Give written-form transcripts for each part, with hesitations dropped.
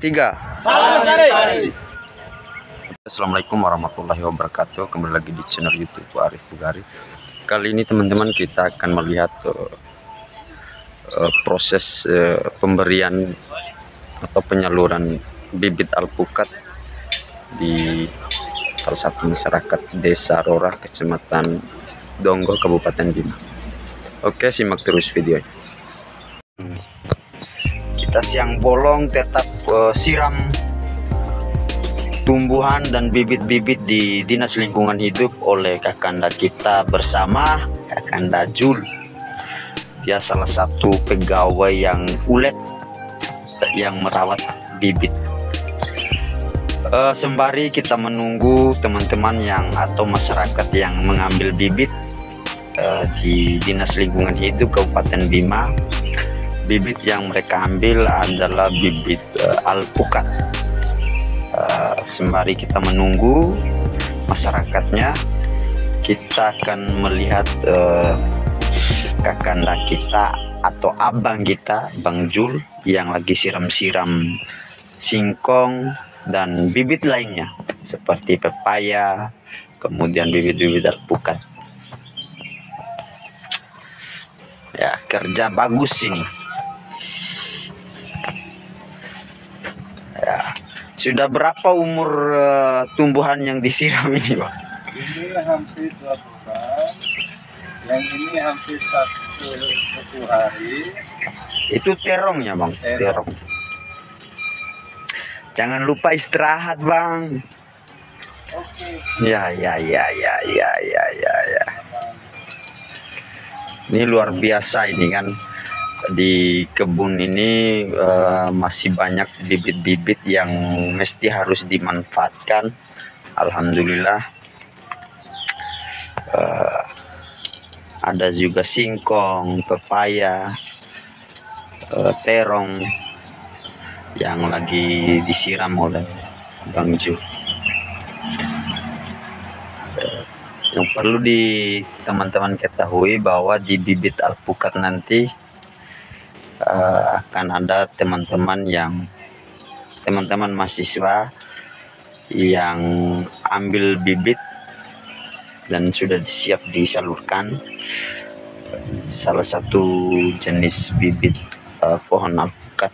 3. Salam Sari. Assalamualaikum warahmatullahi wabarakatuh. Kembali lagi di channel YouTube Arif Bugari. Kali ini teman-teman kita akan melihat proses pemberian atau penyaluran bibit alpukat di salah satu masyarakat Desa Rora, Kecamatan Donggo, Kabupaten Bima. Oke, simak terus videonya. Kita siang bolong tetap siram tumbuhan dan bibit-bibit di Dinas Lingkungan Hidup oleh Kakanda kita bersama Kakanda Jul. Dia salah satu pegawai yang ulet yang merawat bibit. Sembari kita menunggu teman-teman yang atau masyarakat yang mengambil bibit di Dinas Lingkungan Hidup Kabupaten Bima. Bibit yang mereka ambil adalah bibit alpukat. Sembari kita menunggu masyarakatnya, kita akan melihat kakanda kita atau abang kita, Bang Jul, yang lagi siram-siram singkong dan bibit lainnya seperti pepaya, kemudian bibit-bibit alpukat. Ya, kerja bagus ini. Ya. Sudah berapa umur tumbuhan yang disiram ini, Bang? Ini hampir 2 bulan. Yang ini hampir satu hari. Itu terongnya, Bang. Terong. Jangan lupa istirahat, Bang. Oke. Ya. Ini luar biasa ini kan. Di kebun ini masih banyak bibit-bibit yang mesti harus dimanfaatkan. Alhamdulillah. Ada juga singkong, pepaya, terong yang lagi disiram oleh Bang Ju. Yang perlu di teman-teman ketahui bahwa di bibit alpukat nanti akan ada teman-teman mahasiswa yang ambil bibit dan sudah siap disalurkan salah satu jenis bibit pohon alpukat.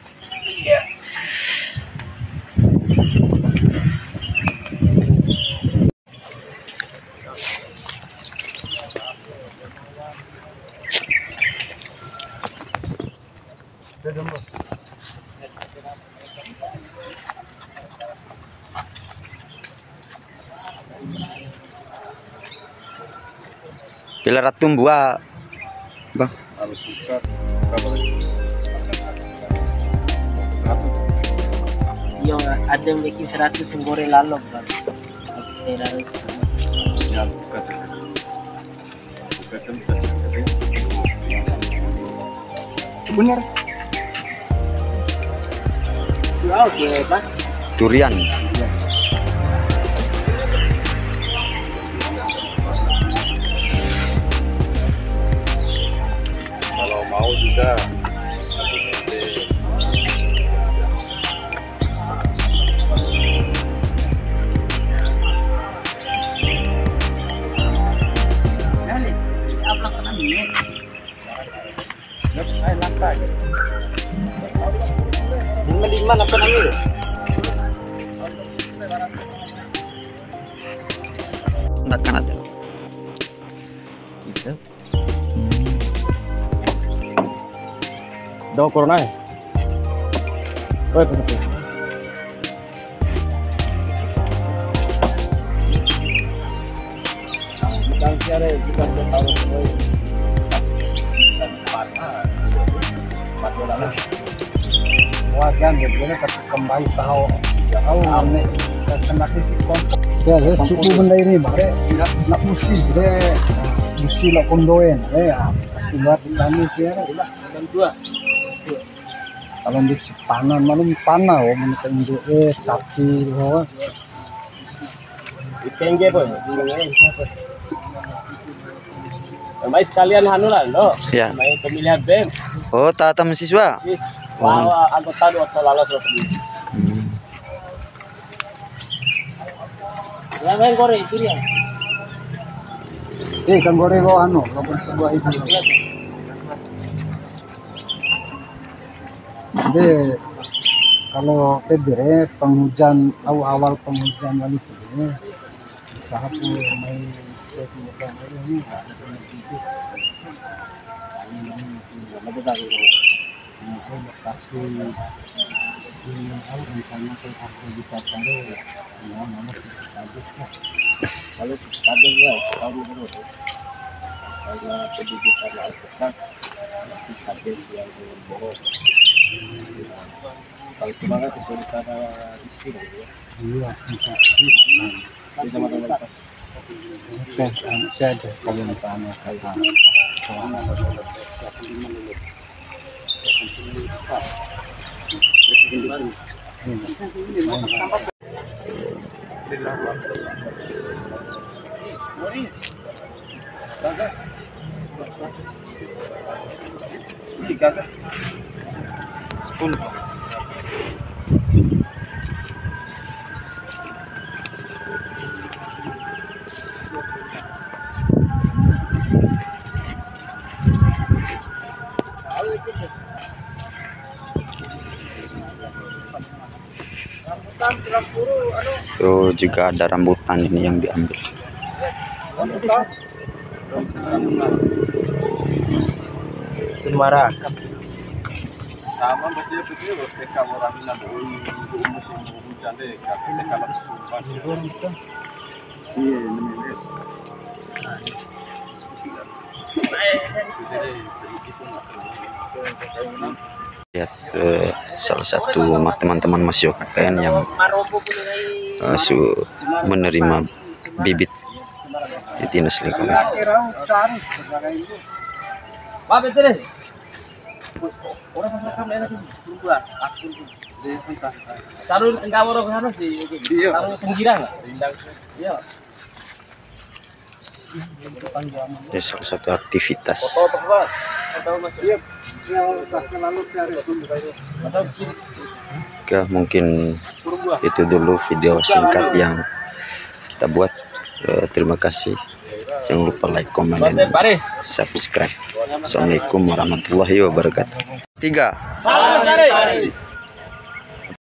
Bila ratum buah, Bang. Alpukat berapa lagi? 100. Yo, ada yang bikin 100 yang goreng lalok, Bang. Ini alpukat. Alpukat kan bisa kering. Benar. Oke, Bang. Durian. Kalau mau juga Lima apa namanya? Makan aja. Gitu. Daw corona ya? Oh, itu. Bukan tahu wajan dia kembali tahu ane kena sisi kontak ya suku benda ini bare nak musi lah kondoen tinggal kami sih dan dua kalau di panan malam panah menunggu sapi Itengge boy. May sekalian hanulan lo. Ya. May pemilihan BEM. Oh, tata mahasiswa. Sis. Wow, anggota atau lalos lo. Yang gore itu dia. Ikan goreng lo anu, lo sebuah itu. Jadi kalau pedere penghujan awal penghujan wali ini usaha pun main jadi bukan ini Lebih bagus. aku kasih ini tahu misalnya aku bisa cari ya nomor bagus lah. Kalau kadang ya tahu dulu. Kalau pendidikan Al-Quran hadis yang bohong. Kalau semangat itu cara isi ya. Iya bisa Bisa teman-teman. oke aja kalau misalnya kayak Itu juga ada rambutan ini yang diambil. Semarang. Sama betul betul mereka orang ini nak musim hujan deh, tapi kalau sumpah iya ini. Lihat salah satu teman-teman Mas KKN yang menerima bibit di dinas lingkungan. Pak betul deh. Orang masyarakat mereka itu bulan. Sarun enggak orang ke sana sih. Sarun senggira enggak? Iya. Ini salah satu aktivitas. Oke, mungkin itu dulu video singkat yang kita buat. Terima kasih. Jangan lupa like, komen, dan subscribe. Assalamualaikum warahmatullahi wabarakatuh. 3. Salam dari.